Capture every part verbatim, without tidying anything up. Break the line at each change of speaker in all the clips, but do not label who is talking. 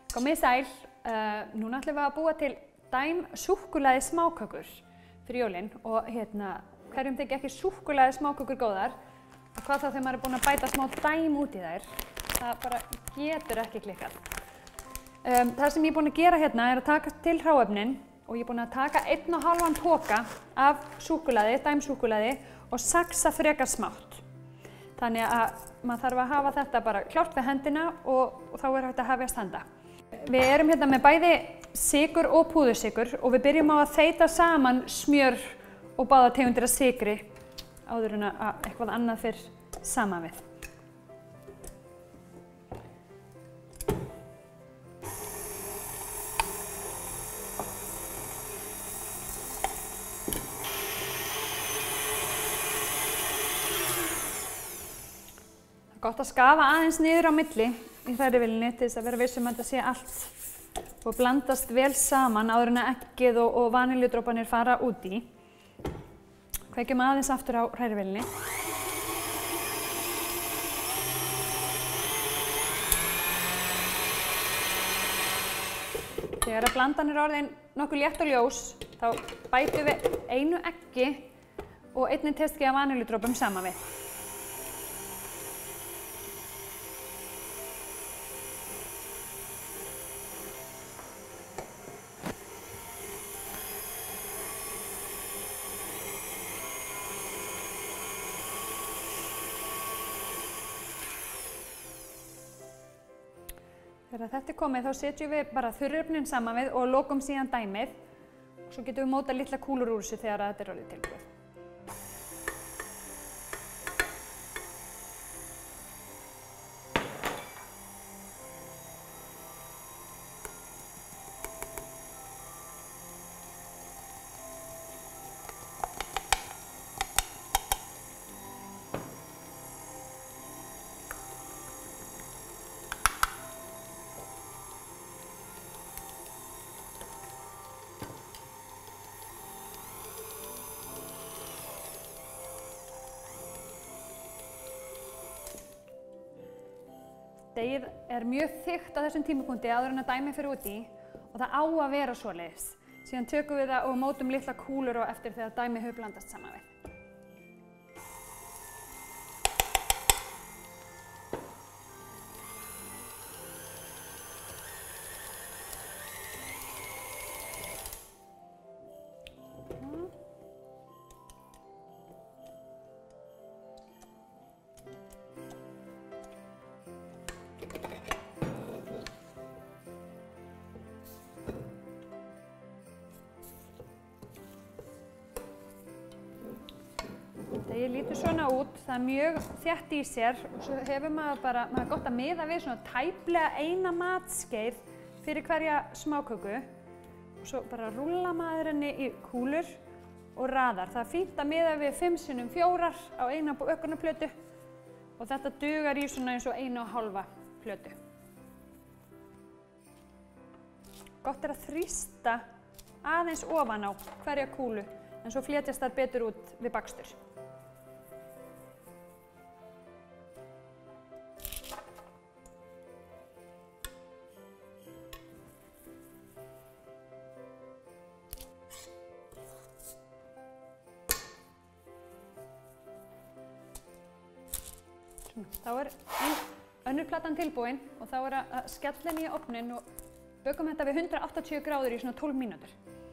Komið sæl, uh, núna ætlum við að búa til dæm súkkulaði smákökur fyrir jólin og hérna, hverjum þykir ekki súkkulaði smákökur góðar og hvað þá þegar maður er búinn að bæta smá dæm út í þær, það bara getur ekki klikkað. Um, það sem ég er búinn að gera hérna er að taka til hráefnin og ég er búinn að taka einn og hálfan poka af súkkulaði, dæmsúkkulaði og saxa frekar smátt. Þannig að maður þarf að hafa þetta bara klárt við hendina og, og þá er hægt að hefjast handa. Við erum hérna með bæði sykur og púðursykur og við byrjum á að þeyta saman smjör og báðar tegundir af sykri áður en að eitthvað annað fer saman við. Það er gott að skafa aðeins niður á milli í hrærivélinni til þess að vera viss um að þetta sé allt og blandast vel saman áður en að eggið og, og vaniljudroparnir fara út í. Kveikjum aðeins aftur á hrærivélinni. Þegar að blandan er orðin nokkuð létt og ljós, þá bætum við einu eggi og einni teskeiða af vaniljudropum saman við. Þegar þetta er komið þá setjum við bara þurrefnin saman við og lokum síðan dæmið og svo getum við mótað litla kúlur úr þessu þegar þetta er orðið tilbúið. Deigið er mjög þykkt á þessum tímapunkti áður en að dæmið fer út í og það á að vera svoleiðis. Síðan tökum við það og mótum litla kúlur og eftir þegar dæmið hefur blandast saman við. Deigið lítur svona út, það er mjög þétt í sér og svo hefur maður bara, maður er gott að miða við svona tæplega eina matskeið fyrir hverja smáköku og svo bara rúlla maður henni í kúlur og raðar. Það er fínt að miða við fimm sinnum fjórar á eina bökunarplötu og þetta dugar í svona eins og eina og hálfa plötu. Gott er að þrýsta aðeins ofan á hverja kúlu en svo flétjast það betur út við bakstur. Þá er ein, önnur platan tilbúin og þá er að skella henni í ofninn og bökum þetta við hundrað áttatíu gráður í svona tólf mínútur.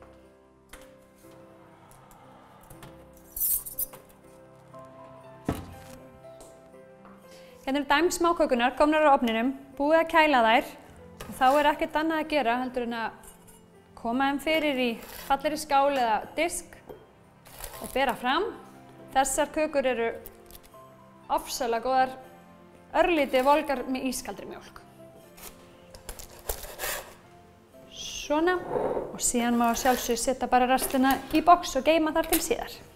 Hérna eru dæm smákökunar komnar á ofninum, búið að kæla þær og þá er ekkert annað að gera heldur en að koma þeim fyrir í fallegri skál eða disk og bera fram. Þessar kökur eru ofsalega góðar, örlítið volgar með ískaldri mjólk. Svona og síðan má sjálfsögðu setja bara restina í box og geyma þar til síðar.